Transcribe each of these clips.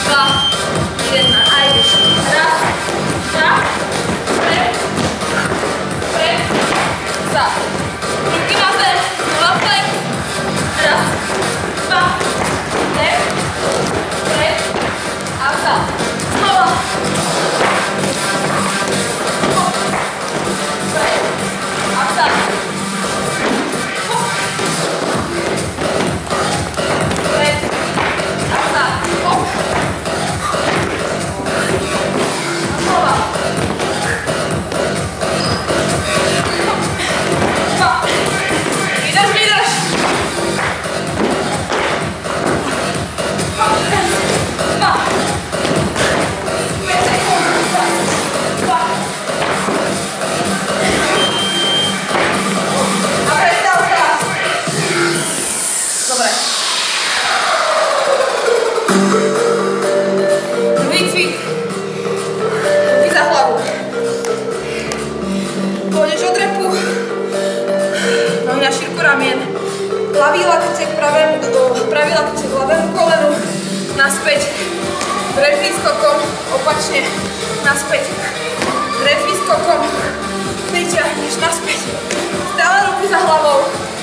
Pravý lakte k ľavému kolenu, naspäť, drefný skokom, opačne, naspäť, drefný skokom, priťahneš, naspäť, stále ruky za hlavou.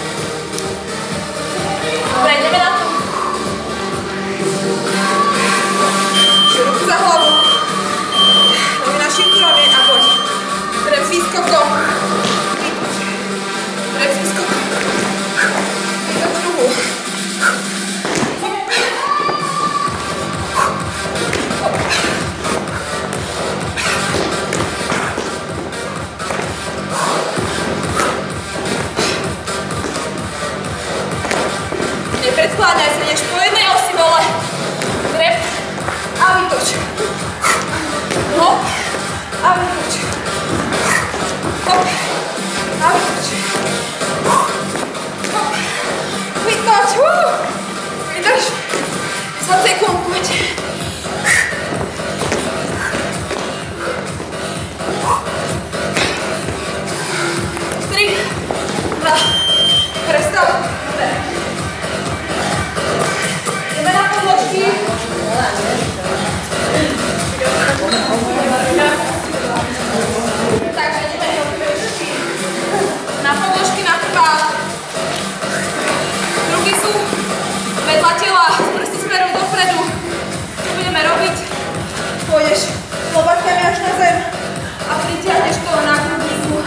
Dobre, ideme na to. Ruky za hlavu, nohy na šírku ramien a poď. Drefný skokom, drefný skokom. Nepredkláňaj sa, ideš po jednej osi dole. Drep a vytoč. Hop a vytoč. Hop a vytoč. Hop. Vytoč. Vydrž. 10 sekúnd, poď. Tri, dva, prestav. Ideme na podložky. Takže ideme na podložky na chrbát. Ruky sú vedľa tela, prsty smerujú dopredu. Čo budeme robiť? Pôjdeš lopatkami až na zem a pritiahneš kolena k hrudníku.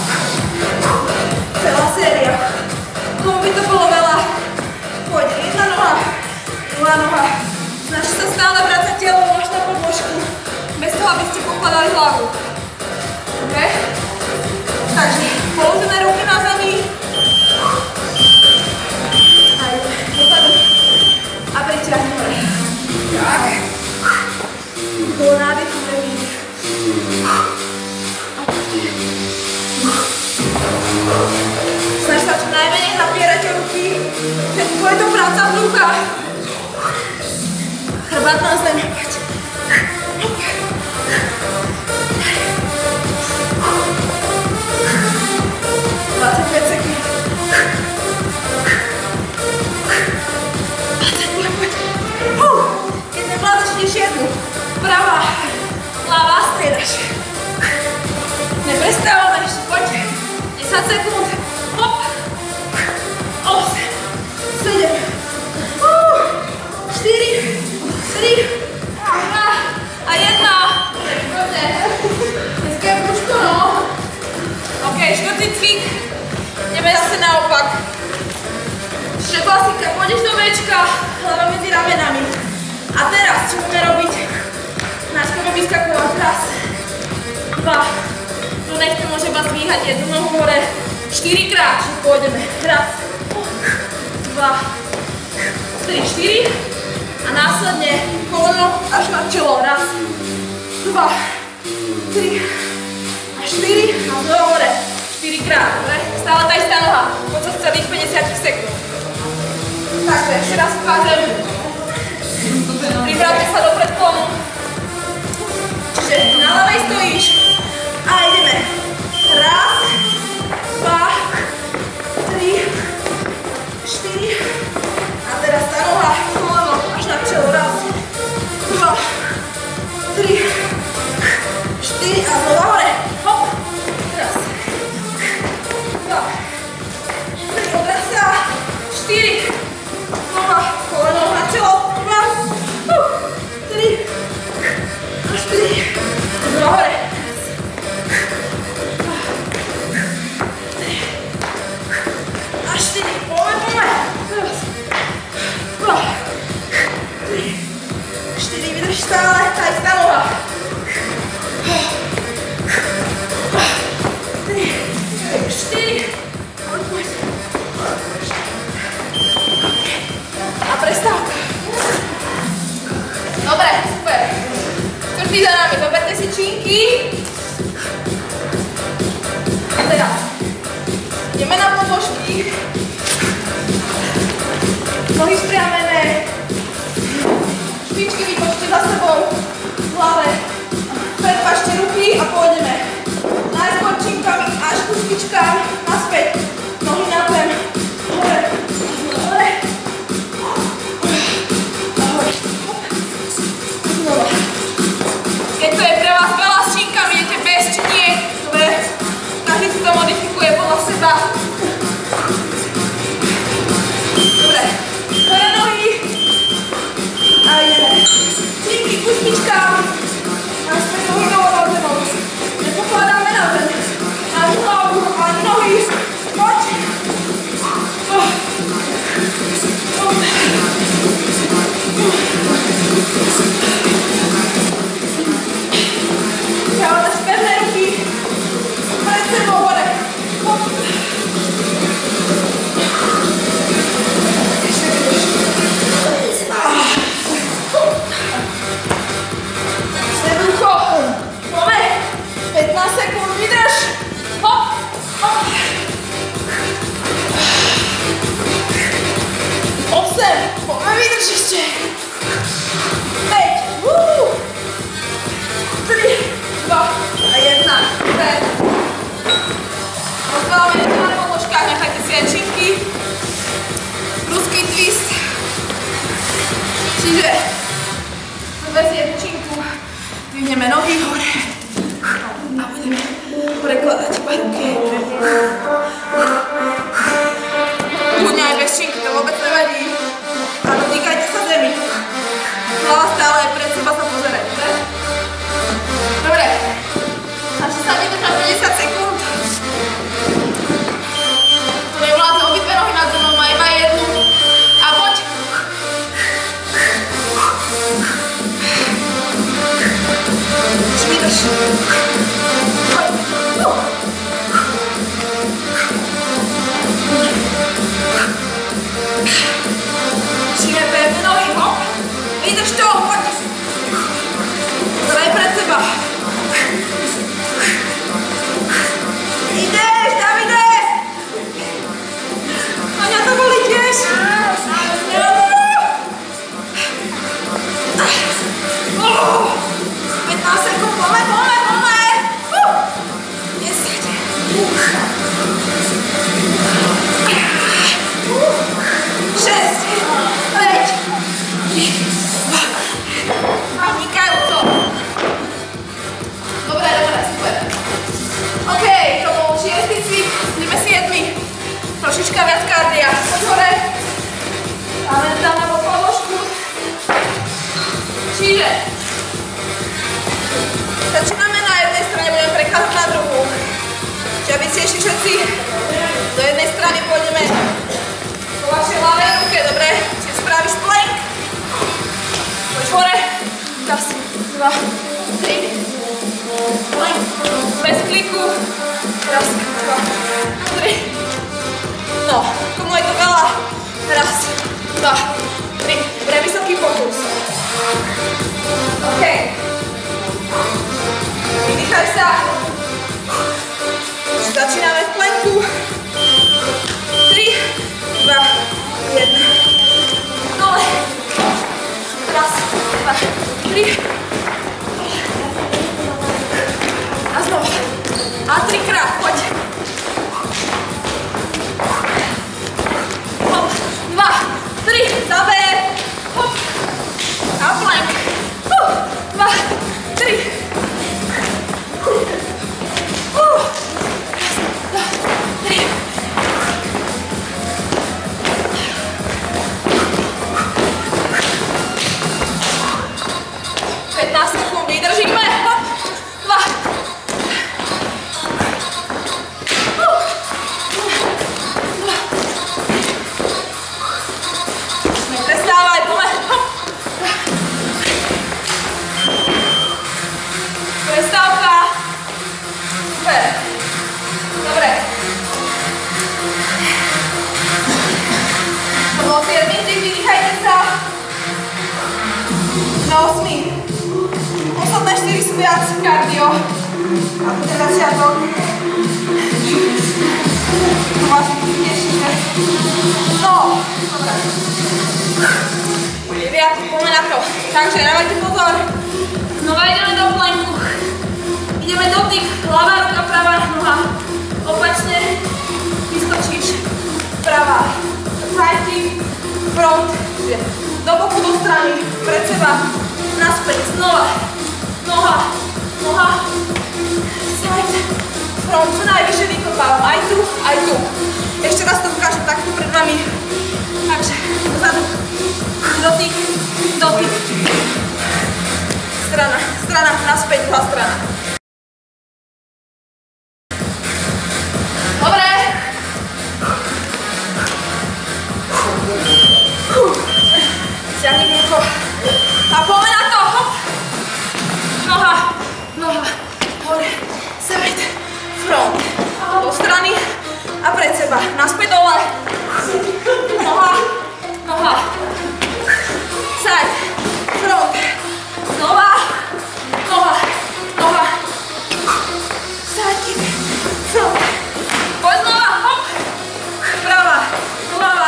Celá séria. Komu by to bolo veľa? Poď, jedna noha, druhá noha. Snaž sa stále vrácať telo až na podložku, bez toho, aby ste pokladali hlavu. OK? Takže položené ruky na zemi. A ideme dozadu. A pritiahni hore. Tak. Do nádychu nevýdych. Snaž sa čo najmenej napierať o ruky. Všetko je to práca v rukách. Chrbát na zem. Poď. 25 sekúnd. 20, poď. Keď nevládaš, ideš jednu. Pravá, ľavá, striedaš. Neprestávame, ešte poď. 10 sekúnd. Hop. 8, 7, 4, 3, 2 a 1. Poďte. Dneska je brúško, no. OK, štvrtý cvik. Ideme zase naopak. Čiže klasika, pôjdeš do Včka, hlava medzi ramenami. A teraz, čo budeme robiť? Náš budeme vyskakovať. Raz, dva. Tu nechcem, môže iba zvíhať jednu nohu hore. 4 krát, čiže pôjdeme. Raz, dva, 3, 4. A následne koleno až na čelo. Raz, dva, 3 a 4. A znova hore. 4 krát. Dobre? Stále tá istá noha. Počas celých 50 sekúnd. Takže ešte raz ukážem. Pripravte sa do predklonu. Čiže na ľavej stojíš. A ideme. Raz, dva, 3, 4. A teraz tá noha, koleno až na čelo. Raz, dva, stále tá istá noha. 3, 4, a prestávka. Dobre, super. Štvrtý za nami, zoberte si činky. A teraz ideme na podložky. Nohy spriamené. Špičky vypočte za sebou. V hlave. Predpačte ruky a pôjdeme. Najskôr činkami až ku špičkám. Naspäť. Nohy na zem. Hore. Hore. Ahoj. Znova. Keď to je pre vás veľa s činkami, idete bez činiek. Dobre. Každý si to modifikuje podľa seba. Dobre. Hore nohy. A ideme. Činky ku špičkám. Naspäť nohy dole na zemou. Nepokladáme na zem. Ani hlavu, ani nohy. Poď. Ďalej si pevné ruky. Pred sebou hore. Sebrucho. Pome. 15 sekúnd, vydrž. Hop, hop. 8. Pome, vydrž ešte. 5. 3, 2 a 1. Super. Rozpávame na podložkách, nechajte si aj činky. Ruský twist. Čiže bez jednu činku dvihneme nohy hore a budeme prekladať iba ruky. Kľudne aj bez činky, to vôbec nevadí. A dotýkajte sa zemi. Hlava stále je pred seba sa pozerať, dobre? Dobre. Snažte sa vydržať 50 sekúnd. To nevládze obidve nohy nad zemou, má iba jednu. A poď. Vydrž. Poď. Držíme pevné nohy, hop. Vydrž to, poď. Pozeraj pred seba. Ideš, Davide! A mňa to bolí tiež. 15 sekúnd, pome. 10. 6. 5. 3. 2. A vynikajúco. Dobre, super. OK, to bol 6. cvik, ideme 7. Trošička viac kardia. Poď hore. Dáme tam na podložku. Čiže začíname na jednej strane, budeme prechádzať na druhú. Čiže aby ste išli všetci do jednej strany, pôjdeme po vašej ľavej ruke, dobre? Čiže spravíš plank. Poď hore. Raz, 2, 3. Plank. Bez kliku. Raz, 2, 3. No, komu je to veľa? Raz, 2, 3. Dobre, vysoký fokus. OK. Vydýchaj sa. Začíname v planku. 3, 2, 1. Dole. Raz, 2, 3. A znova. A 3-krát, poď. Hop, 2, 3. viac kardio. A to je začiatok. To vás tešíme. No, dobre. 9, poďme na to. Takže dávajte pozor. Znova ideme do planku. Ideme dotyk, ľavá ruka, pravá noha. Opačne vyskočíš. Pravá. Side kick, front. Do boku, do strany, pred seba, naspäť, znova. Noha, noha. Side, front. Čo najvyššie vykopávam. Aj tu, aj tu. Ešte raz to ukážem takto pred vami. Takže, dozadu. Dotyk, dotyk. Strana, strana, naspäť, druhá strana. Dobre. Ťahni brucho. A poďme na to. Hop. Noha, noha. Hore, side, front. Do strany a pred seba. Naspäť dole. Noha, noha. Side, front. Znova. Noha, noha. Side kick, front. Poď znova, hop. Pravá, ľavá.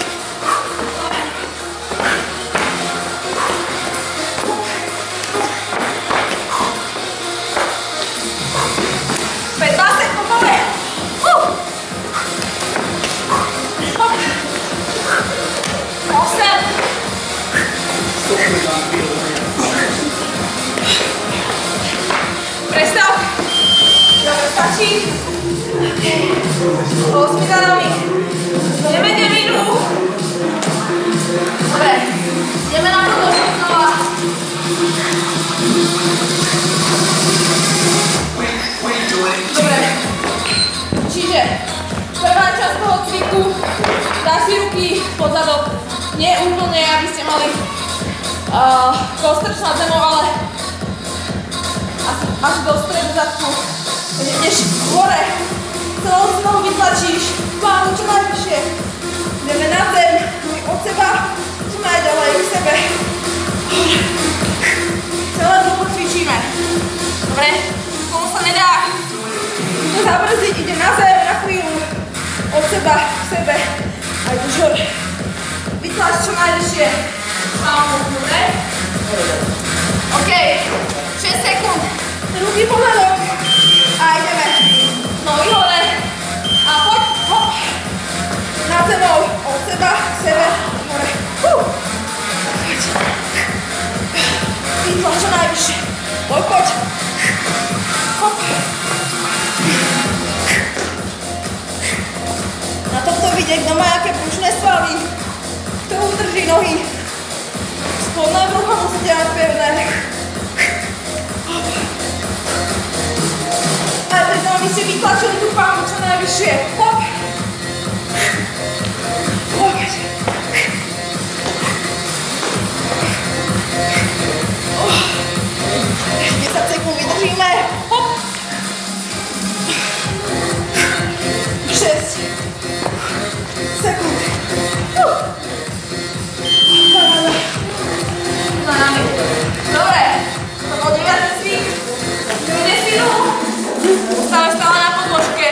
Prestav. Dobre, stačí. Po 8 za nami. Ideme 9 minút. Dobre, ideme na podložku znova. Dobre, čiže prvá časť toho cviku, dáš si ruky pod zadok. Nie úplne, aby ste mali kostrč nad zemou, ale až do stredu zadku. Takže ideš hore, celou si nohu vytlačíš, pánu čo najvyššie. Ideme na zem, nohy od seba, čo najďalej k sebe. Celé dlho cvičíme. Dobre, komu sa nedá to zabrziť, ide na zem, na chvíľu, od seba k sebe a ideš hore. Vytlač čo najvyššie. Pánu, dobre? OK, 6 sekúnd. Ruky po zadok a ideme. Nohy hore a poď, hop. Nad zemou, od seba, k sebe, hore. Vytlač čo najvyššie. Poď, poď. Hop. Na tomto vidie, kto má aké brušné svaly, kto udrží nohy. Spodné brucho musíte mať pevné. A preto aby ste vytlačili tú pánu čo najvyššie. Hop. Hop. 10 sekúnd vydržíme. Hop. 6 sekúnd. Za nami. Dobre, to bol 9. cvik. Ideme 10 minút. Stále na podložke.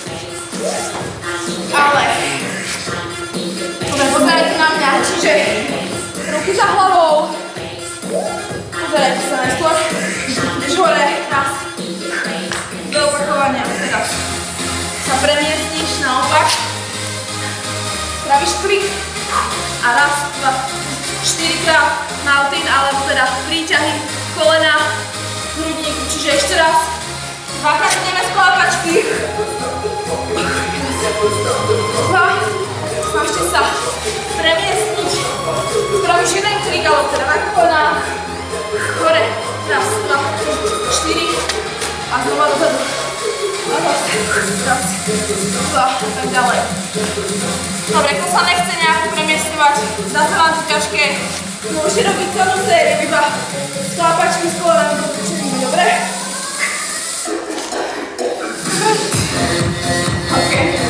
Ale dobre, pozerajte na mňa. Čiže ruky za hlavou. Pozerajte sa najskôr. Ideš hore. Raz. Do opakovania. Teraz sa premiestníš naopak. Spravíš klik. A raz, 2, 4 krát mountain, alebo teda príťahy kolena k hrudníku. Čiže ešte raz. 2-krát ideme z klápačky. 2. Snažte sa premiestniť. Spravíš jeden klik, alebo teda na kolenách. Hore. Raz, 2, 4. A znova dozadu. Raz, 2, tak ďalej. Dobre, kto sa nechce nejako premiestňovať, zase vám to ťažké, môžete robiť celú sériu iba z klápačky s kolenami dotočenými, dobre? OK.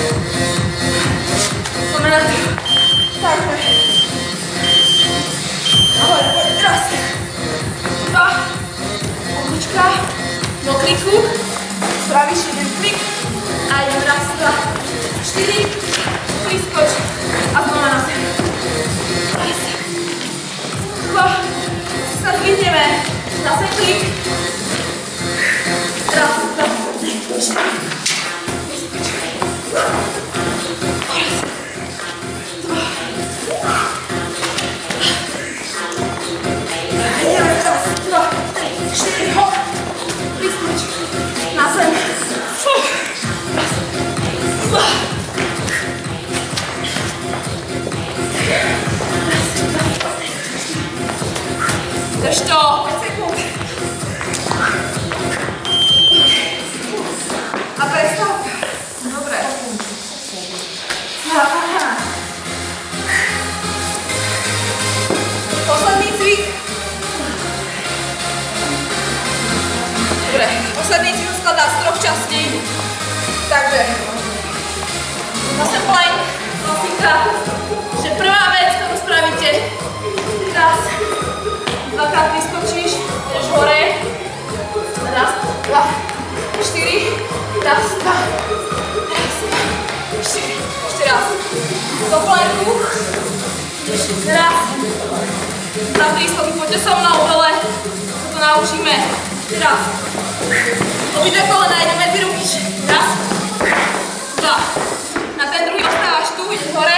Poďme na to. Takme. Ahoj, poď, raz. 2. Jednička. Mokrý cvuk. Spravíš jeden klik. A idem raz, 2, 4. Priskoč. A znova na zem. Raz. 2. Sa zvýhneme. Zase klik. Raz, 2, 3, 4. Drž to, 5 sekúnd. A prestávka. Dobre. Posledný cvik. Dobre, posledný cvik sa skladá z 3 častí. Takže zase plank, klasika, že prvá vec, ktorú spravíte, raz, dvakrát vyskočíš, ideš hore, raz, 2, 4, raz, 2, raz, 2, 4, ešte raz, do planku, ideš raz, na 3 skoky, poďte so mnou dole, to naučíme, raz, obidve kolena, idem medzi ruky, raz, 2, na ten druhý ostávaš tu, ideš hore,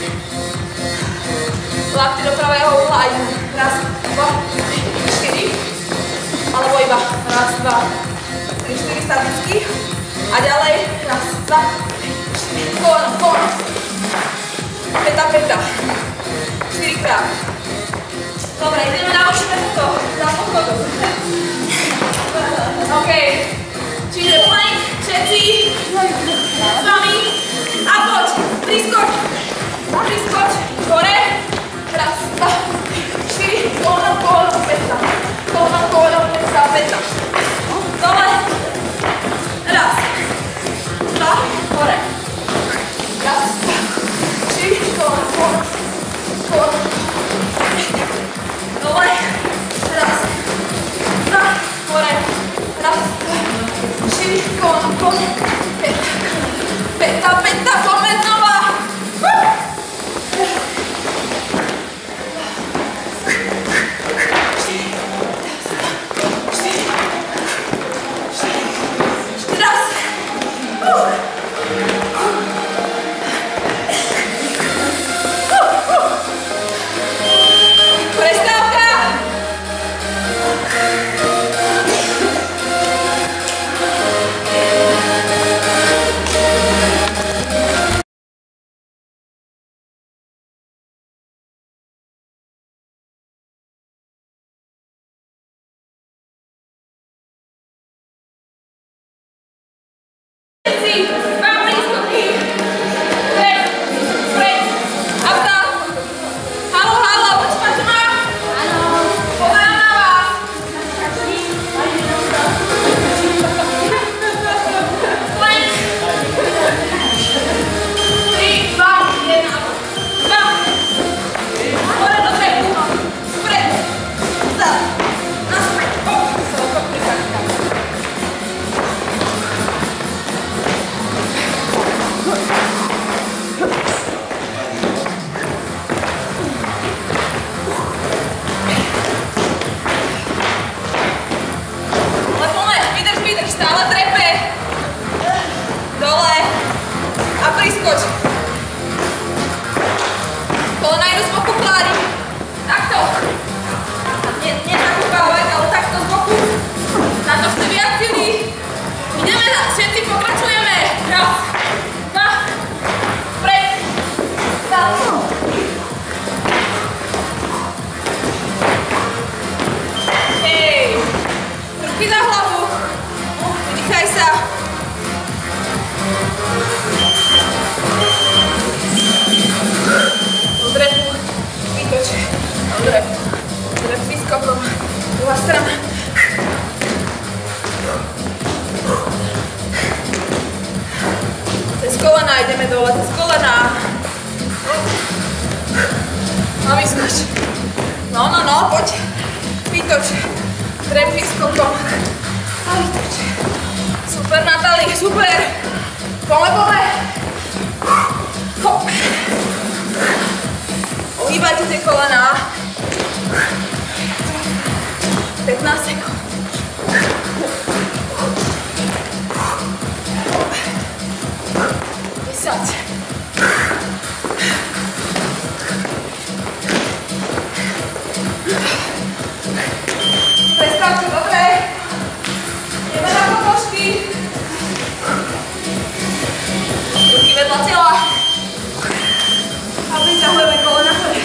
lakty do pravého uhla, idem, raz, 2, 4, alebo iba raz, 2, 3, 4 staticky a ďalej raz, 2, 4, koleno, peta, 4 krát. Dobre, ideme naučíme to za pochodu. OK, čiže plank, všetci s vami a poď, priskoč, hore, raz, 2, 4, koleno, peta, dole, raz, 2, hore, raz, 2, 4, koleno, dole, raz, 2, hore, raz, 2, 4, koleno, peta, poďme znova. Vydychaj sa. náskokom. Super, Natali, super. Pome, pome. Hop. Ohýbajte tie kolená. 15 sekúnd. 10. Prestavte, dobre. Ideme na podložky. Ruky vedľa tela. A vyťahujeme kolena hore.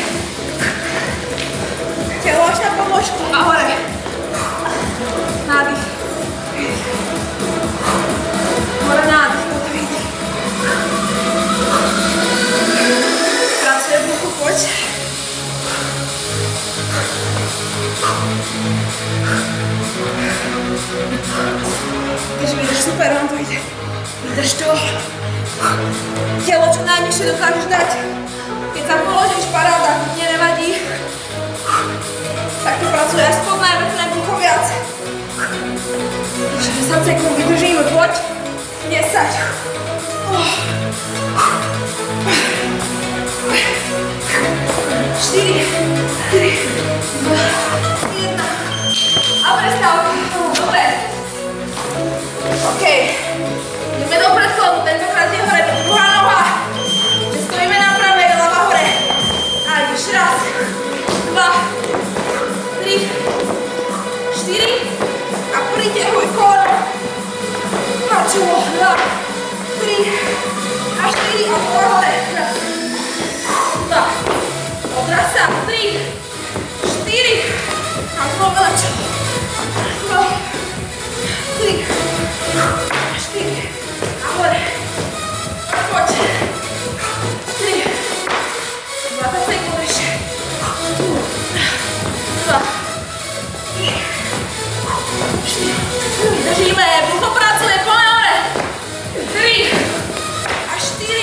Telo až na podložku a hore. Nádych. Hore nádych, potom výdych. Pracuje v bruchu, poď. Vydrž, super, vám to ide. Vydrž to. Telo čo najnižšie dokážeš dať. Keď sa položíš, paráda, mne nevadí. Takto pracuje až spodné a vrchné brucho viac. 60 sekúnd vydržíme, poď. 10. 4, 3, 2, 1. A prestávka. Dobre. OK. Ideme do predklonu, tentokrát je hore, druhá noha. Stojíme na pravej, hlava hore. A ideš raz, 2, 3, 4. A pritiahuj koleno. Na čelo, 2, 3 a 4 a hlava hore. Raz, 2. Odraz sa, 3, 4 a znovu na čelo. 2, 3 a 4 a hore. A poď. 3, 20 sekúnd ešte. 2, 3, 4. Vydržíme, brucho pracuje, poďme hore. 3 a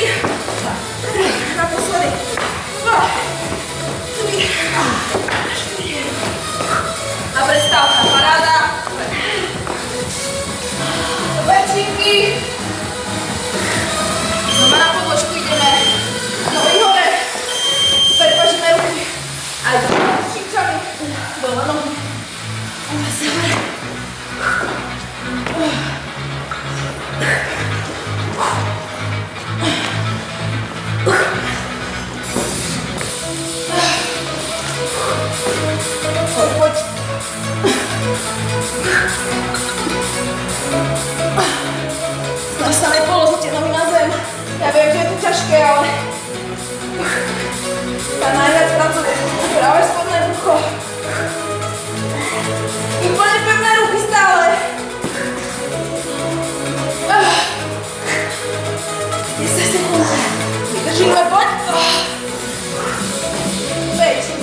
4. Naposledy. 2, 3 a 4. A prestávka, paráda. Verčíky. Znova na podložku ideme. Nohy hore. Prepažíme ruky. A ideme šikčami. Dole nohy. A zase hore. Poď. Snaž sa nepoložiť tie nohy na zem. Ja viem, že je to ťažké, ale tá najviac pracuje práve spodné brucho. Úplne pevné ruky stále. 10 sekúnd. Vydržíme, poď. 5.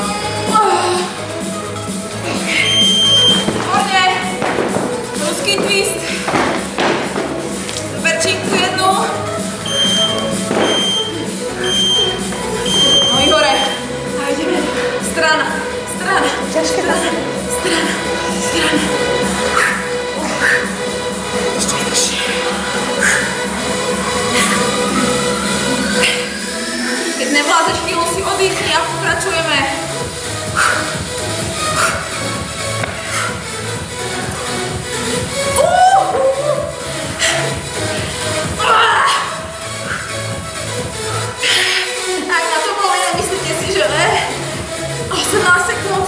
Poďme. Ruský twist. Verčíku jednu. Nohy hore. A ideme. Strana. Strana. Ťažké strana. Strana. Strana. Ešte vydrž. Keď nevládeš chvíľu, si oddychni a pokračujeme. Ak na to bolo, nemyslíte si, že ne? 18 sekúnd.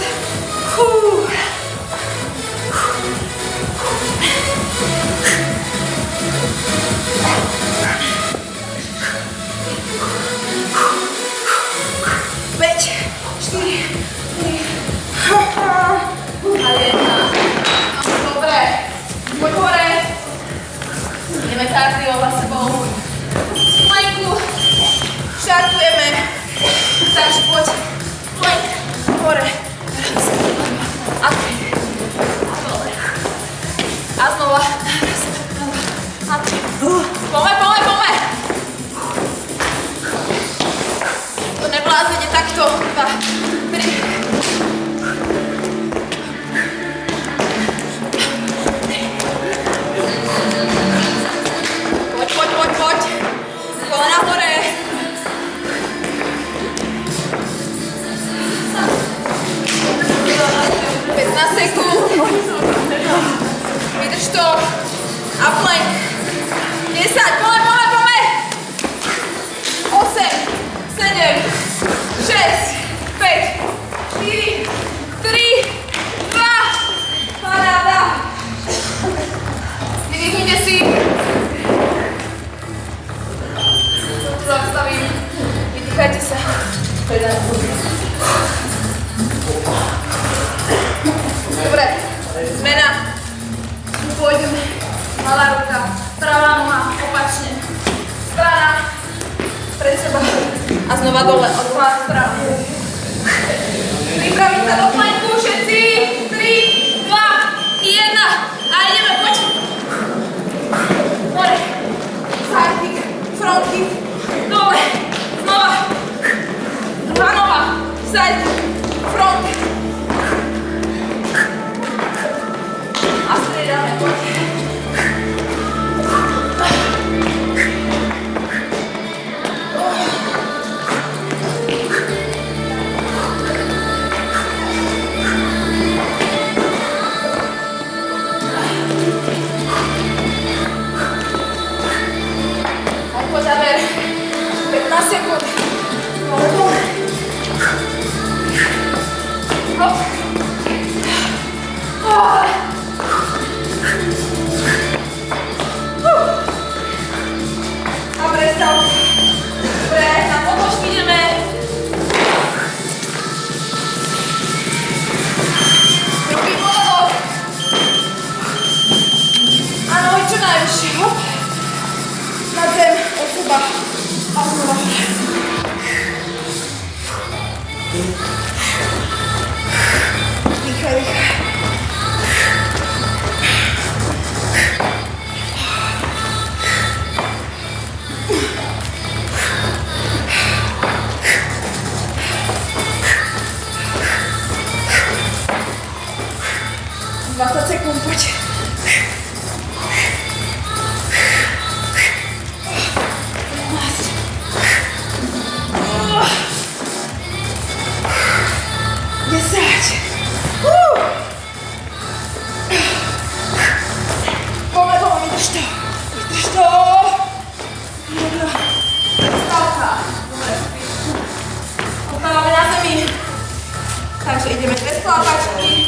1. Dobre. Poď hore. Ideme kardio za sebou. Planku. Šartujeme. Takže poď. Plank. Hore. A dole. A znova. A tri. Pome. To nevlázete takto. 2, 3. Malá ruka, pravá noha, opačne. Strana, pred seba a znova dole, od druhá strana. Pripraviť sa do planku, všetci. 3, 2, 1 a ideme, poď. Hore, side kick, front kick, dole, znova. Druhá noha, side kick, front kick. A striedame, poď. Záver, 15 sekúnd. Hop. A prestav. Dobre, na podložky ideme. Ruky podlog. A nohy čo najvyššie. Hop. Na zem, od seba a znova. Dýchaj, dýchaj. Dvadsať sekúnd, poď. Takže ideme bez klápačky.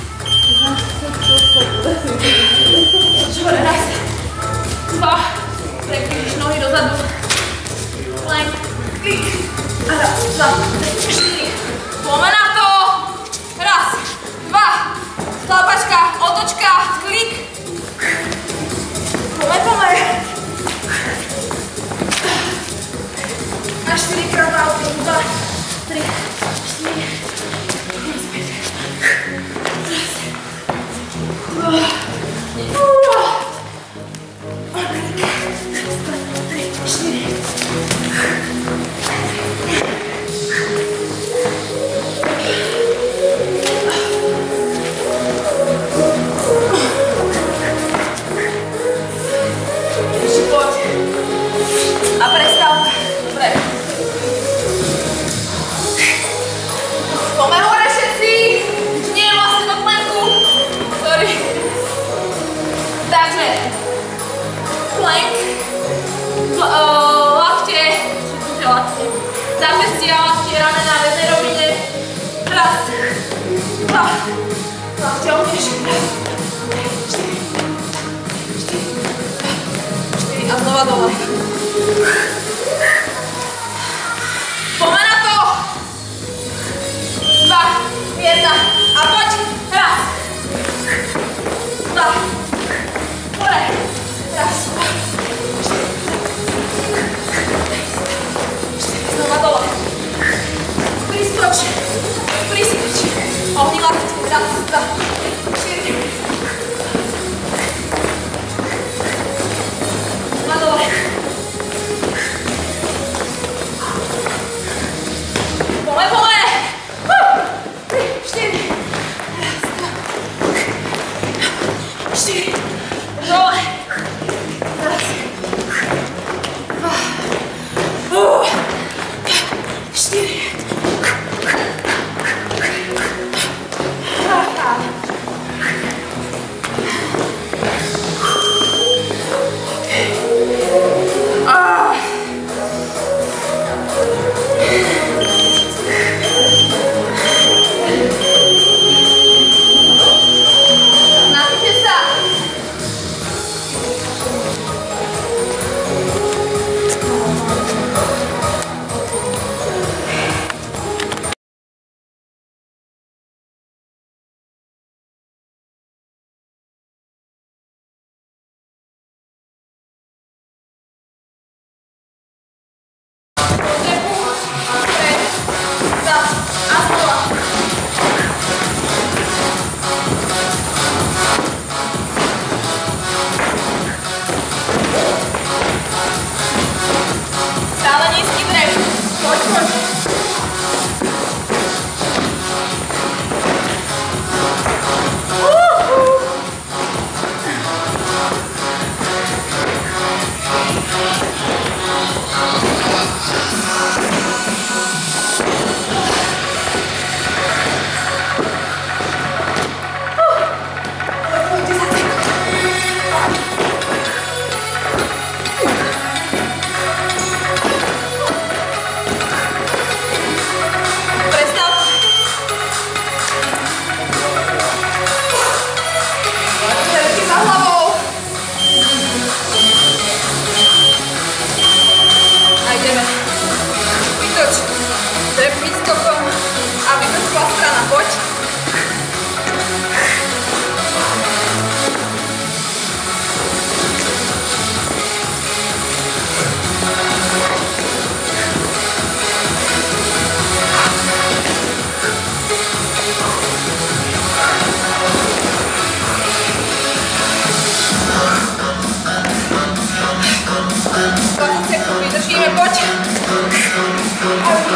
Hore, raz, dva, prekrytíš nohy dozadu. Plank, klik. A raz, dva, štyri. Poďme na to. Raz, dva, klápačka, otočka, klik. Poďme. A 4 krát na otočku, 2, 3, 4. A prestav. Dobre. Poďme hore všetci. Nie je vlastne do planku. Sorry. Takže. Plank. Lakte. Všetko lakte. Zapestia lakte, ramena v jednej rovine. Raz. Dva. Lakte ovnieš. Raz. 4. A znova dole. Poďme na to! 2, 1 a poď! Raz! 2 hore! Raz! 4 znova dole! Priskoč! Priskoč! Ohni lakťu! Raz, 2, 4 znova dole! Pole! 3, 4. Raz, 2, 4. Dole. Raz. 2. 4.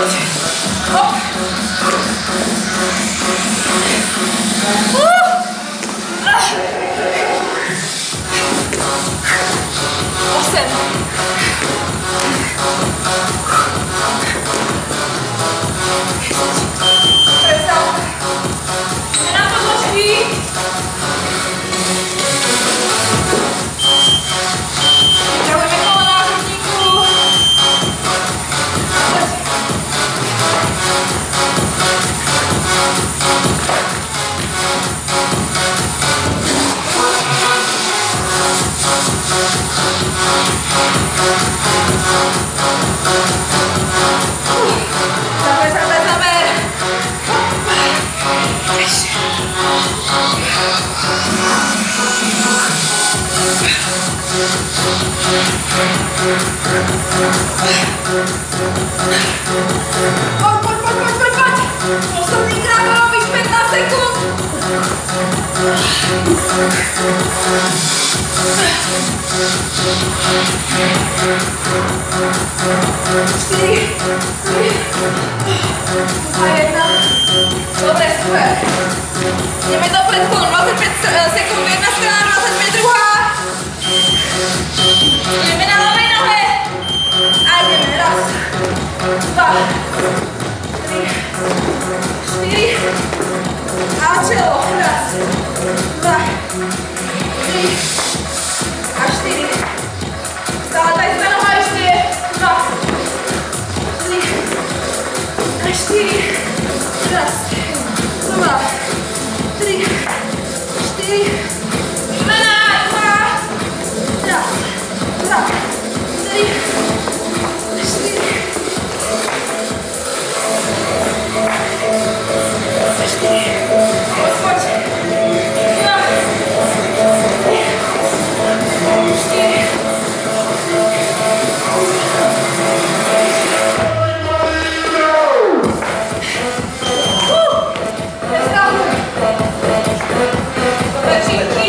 Hop. 8. Prestav. Jde na podložky. Vyťahujeme kolena v hrudníku. Záber. Ještě. Pojď. Poslední krát, víš 15 sekund. 4, 3, 2, 1. Dobré, super. Jdeme to před kolem, 25 sekund, jedna strana, 25 druhá. Jdeme na levé nohy. A jdeme, 1, 2, 3, 4. A čelo, 1, 2, 3 a 4. Stále tady jsme noha ještě, 2, 3 a 4. 1, 2, 3, 4. Jména, 1, 2, 3, 4. 4. Pojď. 2, 4. Dobré,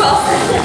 vlastne.